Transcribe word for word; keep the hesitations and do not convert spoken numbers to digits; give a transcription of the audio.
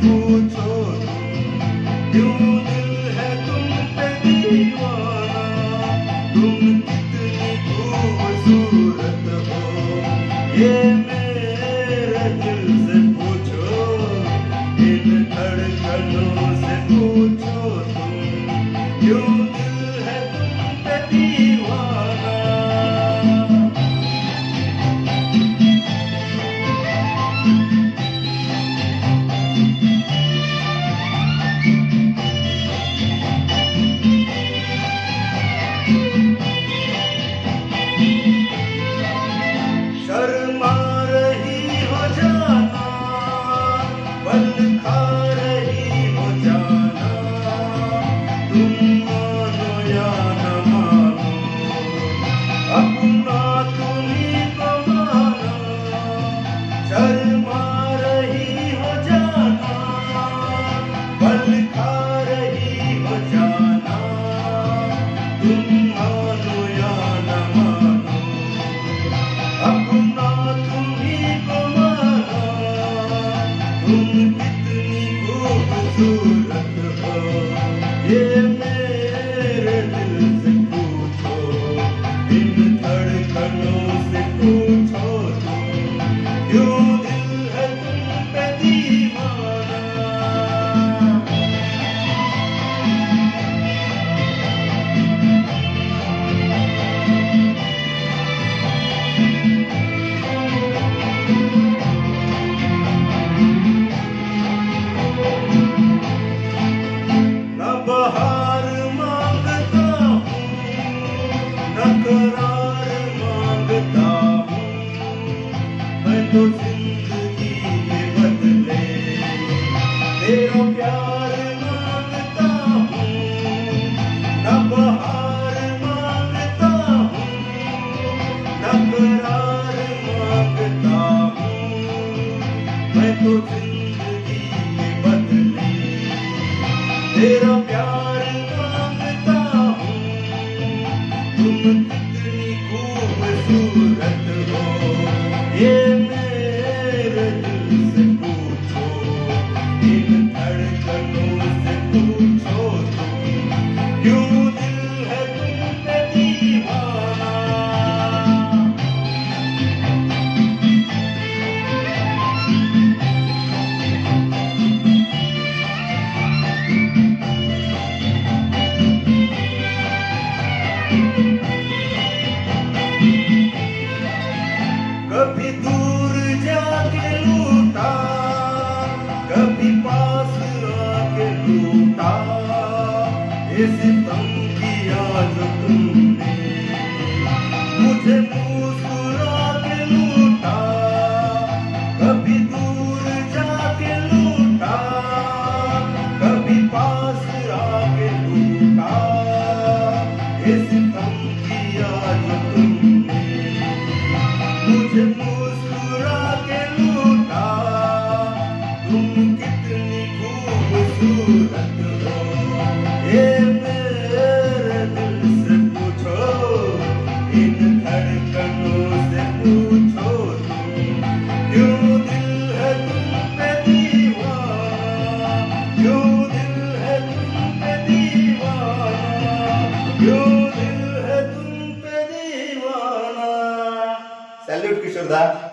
पूछो क्यों दिल है तुम पे दीवाना, तुम कितनी खूबसूरत हो ये मेरे दिल से पूछो, इन धड़कनों से पूछो तुम क्यों दिल है तुम पे दीवाना। शर्मा रही हो जाना, पल खा रही हो जाना, तुम मानो या न मानो, अपना तुम्हीं को मानो। शर्मा रही हो जाना, पल खा रही हो जाना, तुम मानो या न मानो, अपना तुम्हीं को मानो। तुम कितनी खूबसूरत हो ये मेरे दिल से पूछो, इन धड़कनों से पूछो तुम क्यों दिल है तुम पे दीवाना। बहार मांगता हूँ न करार मांगता हूँ, मैं तो जिंदगी के बदले तेरा प्यार मांगता हूँ। न बहार मांगता हूँ न करार मांगता हूँ, मैं तो जिंदगी के बदले तेरा प्यार मांगता हूँ। तुम कितनी खूबसूरत हो ये मेरे दिल से पूछो, इन धड़कनों से पूछो तुम क्यों दिल है तुम पे दीवाना। कभी दूर जाके लूटा, कभी पास आके लूटा, ये सितम किया जो तुमने, मुझे मुस्कुरा के लूटा। कभी दूर जाके लूटा, कभी पास आके लूटा, ये सितम किया जो तुमने, मुझे मुस्कुरा के लूटा। तुम कितनी खूबसूरत हो ये मेरे दिल से पूछो, इन धड़कनों से पूछो तुम क्यों दिल है तुम पे दीवाना, क्यों दिल है तुम पे दीवाना, क्यों दिल है तुम पे दीवाना। सैल्यूट किशोर दा।